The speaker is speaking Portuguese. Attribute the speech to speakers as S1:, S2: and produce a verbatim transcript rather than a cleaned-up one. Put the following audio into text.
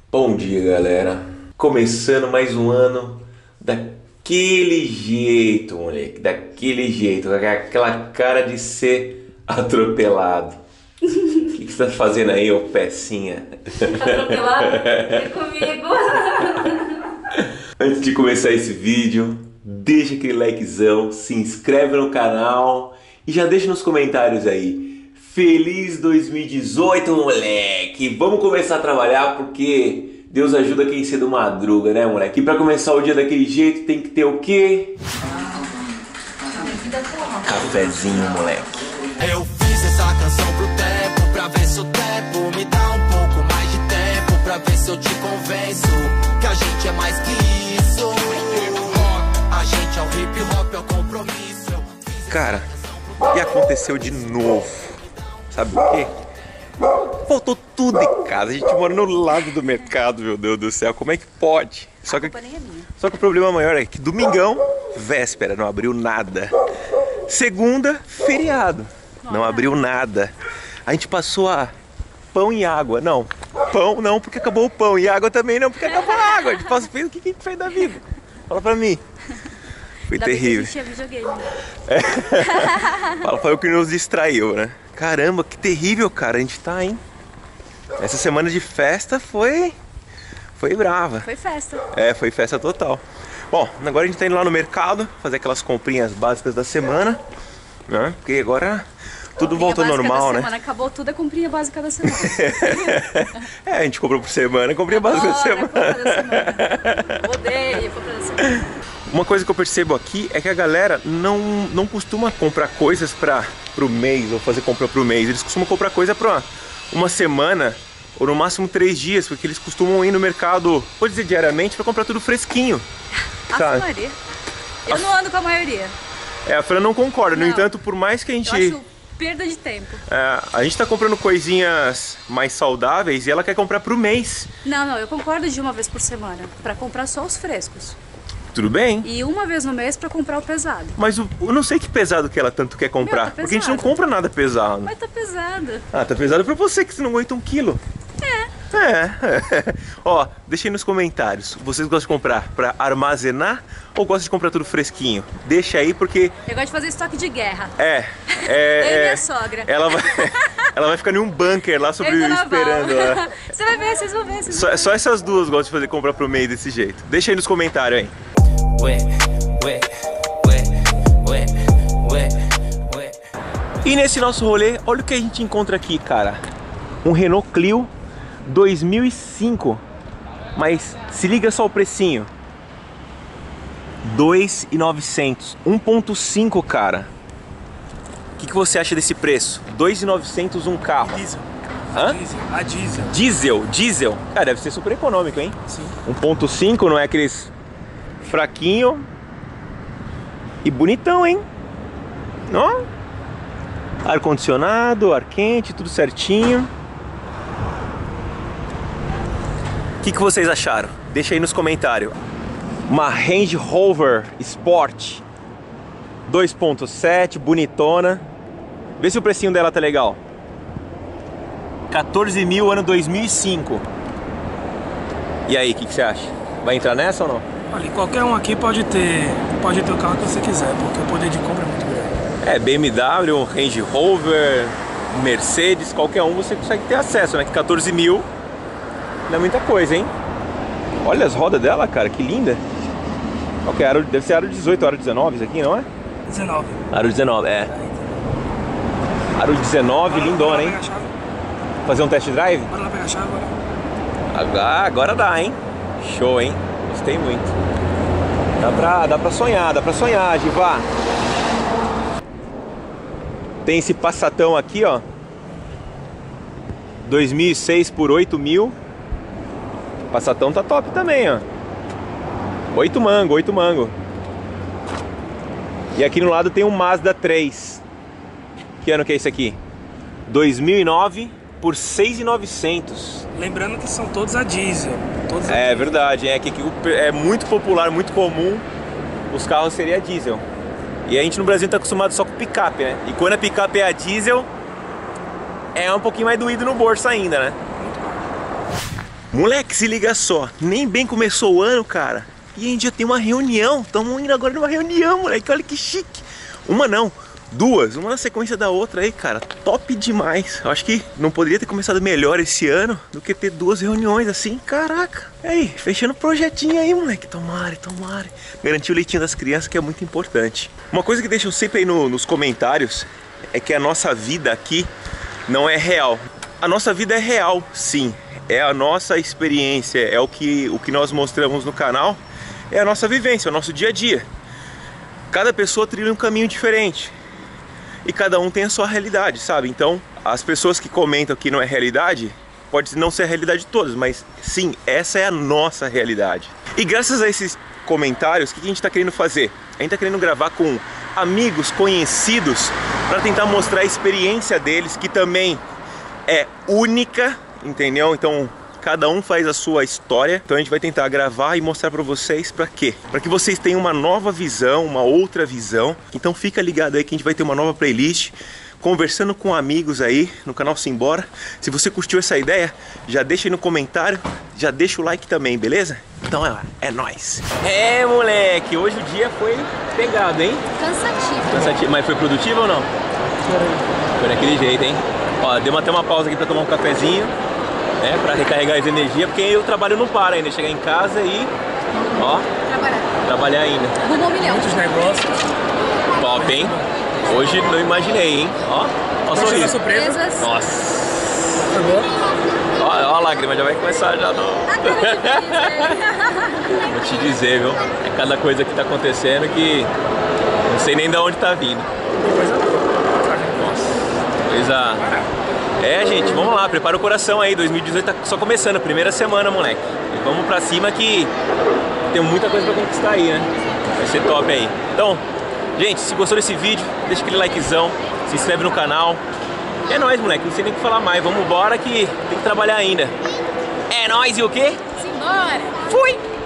S1: Bom dia, galera. Começando mais um ano daquele jeito, moleque. Daquele jeito, com aquela cara de ser atropelado. O que, que você tá fazendo aí, ô pecinha?
S2: Atropelado? Vem comigo.
S1: Antes de começar esse vídeo, deixa aquele likezão, se inscreve no canal e já deixa nos comentários aí. Feliz dois mil e dezoito, moleque! Vamos começar a trabalhar porque Deus ajuda quem cedo madruga, né, moleque? E pra começar o dia daquele jeito tem que ter o quê? Cafezinho, moleque.
S3: Eu fiz essa canção pro tempo, pra ver se o tempo me dá um pouco mais de tempo, pra ver se eu te convenço que a gente é mais que isso. A gente é o hip hop, é o compromisso.
S1: Cara, e aconteceu de novo. Sabe o quê? Faltou tudo em casa. A gente mora no lado do mercado, meu Deus do céu. Como é que pode? Só que, só que o problema maior é que domingão, véspera, não abriu nada. Segunda, feriado. Não abriu nada. A gente passou a pão e água. Não, pão não, porque acabou o pão. E água também não, porque acabou a água. A gente passou, fez, o que a gente fez da vida? Fala pra mim. Foi
S2: Ainda
S1: terrível.
S2: bem que a gente tinha videogame.
S1: É. Fala, foi o que nos distraiu, né? Caramba, que terrível, cara. A gente tá, hein? Essa semana de festa foi... Foi brava.
S2: Foi festa.
S1: É, foi festa total. Bom, agora a gente tá indo lá no mercado fazer aquelas comprinhas básicas da semana, né? Porque agora tudo voltou ao normal, né?
S2: Semana. Acabou tudo a comprinha básica da semana.
S1: É, a gente comprou por semana, comprinha básica da semana.
S2: Compra da semana. Odeio compra da semana.
S1: Uma coisa que eu percebo aqui é que a galera não, não costuma comprar coisas para pro mês ou fazer compra pro mês. Eles costumam comprar coisa para uma semana ou no máximo três dias, porque eles costumam ir no mercado, vou dizer diariamente, para comprar tudo fresquinho.
S2: A maioria. Eu não ando com a maioria.
S1: É, a Fran não concorda. No
S2: Não.
S1: entanto, por mais que a gente...
S2: Eu acho perda de tempo.
S1: É, a gente tá comprando coisinhas mais saudáveis e ela quer comprar pro mês.
S2: Não, não, eu concordo de uma vez por semana, pra comprar só os frescos.
S1: Tudo bem?
S2: E uma vez no mês pra comprar o pesado.
S1: Mas o, eu não sei que pesado que ela tanto quer comprar.
S2: Meu, tá
S1: porque a gente não
S2: pesado.
S1: compra nada pesado.
S2: Mas tá pesado.
S1: Ah, tá pesado pra você que você não aguenta um quilo.
S2: É.
S1: É. Ó, deixa aí nos comentários. Vocês gostam de comprar pra armazenar ou gostam de comprar tudo fresquinho? Deixa aí porque...
S2: Eu gosto de fazer estoque de guerra.
S1: É.
S2: Eu e
S1: é,
S2: minha
S1: é
S2: sogra.
S1: ela, vai, ela vai ficar em um bunker lá sobrevivendo, esperando. Lá.
S2: Você vai ver, vocês vão ver. Vocês
S1: Só,
S2: vão ver.
S1: só essas duas gostam de fazer comprar pro meio desse jeito. Deixa aí nos comentários, hein?
S3: Ué, ué, ué, ué, ué, ué.
S1: E nesse nosso rolê, olha o que a gente encontra aqui, cara. Um Renault Clio dois mil e cinco. Mas se liga só o precinho. dois mil e novecentos. um ponto cinco, cara. O que, que você acha desse preço? dois mil e novecentos um carro.
S4: Diesel.
S1: Hã?
S4: Diesel. A diesel.
S1: Diesel, diesel. Cara, deve ser super econômico, hein?
S4: Sim.
S1: um ponto cinco, não é aqueles fraquinho. E bonitão, hein? Ó. Ar-condicionado, ar quente, tudo certinho. O que, que vocês acharam? Deixa aí nos comentários. Uma Range Rover Sport dois ponto sete, bonitona. Vê se o precinho dela tá legal. quatorze mil, ano dois mil e cinco. E aí, o que, que você acha? Vai entrar nessa ou não?
S4: Olha, qualquer um aqui pode ter, pode ter o carro que você quiser, porque o poder de compra é muito grande.
S1: É, B M W, um Range Rover, Mercedes, qualquer um você consegue ter acesso, né? Que quatorze mil não é muita coisa, hein? Olha as rodas dela, cara, que linda. Qual que é? Aro, deve ser aro dezoito, aro dezenove isso aqui, não é?
S4: dezenove.
S1: Aro dezenove, é. Aro dezenove, lindona,
S4: Bora
S1: hein?
S4: lá pegar a chave.
S1: Fazer um test drive?
S4: Bora lá pegar a chave agora.
S1: Agora, agora dá, hein? Show, hein? Gostei muito. Dá pra, dá pra sonhar, dá pra sonhar, Giva. Tem esse Passatão aqui, ó. dois mil e seis por oito mil. Passatão tá top também, ó. oito mango, oito mango. E aqui no lado tem um Mazda três. Que ano que é esse aqui? dois mil e nove por seis mil e novecentos.
S4: Lembrando que são todos a diesel. Todos a
S1: É
S4: diesel.
S1: verdade, é que é muito popular, muito comum os carros serem a diesel. E a gente no Brasil tá acostumado só com picape, né? E quando a picape é a diesel, é um pouquinho mais doído no bolso ainda, né? Moleque, se liga só, nem bem começou o ano, cara, e a gente já tem uma reunião. Estamos indo agora numa reunião, moleque, olha que chique. Uma não, duas, uma na sequência da outra aí, cara, top demais. Eu acho que não poderia ter começado melhor esse ano do que ter duas reuniões assim, caraca. E aí, fechando o projetinho aí, moleque, tomara, tomara. Garantir o leitinho das crianças, que é muito importante. Uma coisa que deixam sempre aí no, nos comentários é que a nossa vida aqui não é real. A nossa vida é real, sim, é a nossa experiência, é o que, o que nós mostramos no canal, é a nossa vivência, é o nosso dia a dia. Cada pessoa trilha um caminho diferente e cada um tem a sua realidade, sabe? Então, as pessoas que comentam que não é realidade, pode não ser a realidade de todas, mas sim, essa é a nossa realidade. E graças a esses comentários, o que a gente está querendo fazer? A gente está querendo gravar com amigos, conhecidos, para tentar mostrar a experiência deles, que também é única, entendeu? Então, cada um faz a sua história. Então a gente vai tentar gravar e mostrar pra vocês pra quê? Pra que vocês tenham uma nova visão, uma outra visão. Então fica ligado aí que a gente vai ter uma nova playlist, conversando com amigos aí no canal Simbora. Se você curtiu essa ideia, já deixa aí no comentário, já deixa o like também, beleza? Então é, é nóis! É, moleque, hoje o dia foi pegado, hein?
S2: Cansativo.
S1: Cansativo, mas foi produtivo ou não? Foi daquele jeito, hein? Ó, deu até uma pausa aqui pra tomar um cafezinho, né, pra recarregar as energias, porque o trabalho não para ainda, chegar em casa e, ó,
S2: Trabalhar.
S1: trabalhar ainda.
S2: Rumo ao milhão.
S4: Muitos negócios.
S1: Top, hein? Hoje não imaginei, hein? Ó, ó,
S4: Hoje é
S1: sorriso.
S4: surpresa.
S2: Surpresas.
S1: Nossa,
S4: Tá bom?
S1: ó, ó a lágrima, já vai começar já no... Vou te dizer, viu? É cada coisa que tá acontecendo que não sei nem de onde tá vindo.
S4: Coisa boa.
S1: Nossa, coisa... É, gente, vamos lá, prepara o coração aí, dois mil e dezoito tá só começando, primeira semana, moleque. E vamos pra cima que tem muita coisa pra conquistar aí, né? Vai ser top aí. Então, gente, se gostou desse vídeo, deixa aquele likezão, se inscreve no canal. É nóis, moleque, não sei nem o que falar mais, vamos embora que tem que trabalhar ainda. É nóis e o quê?
S2: Simbora.
S1: Fui!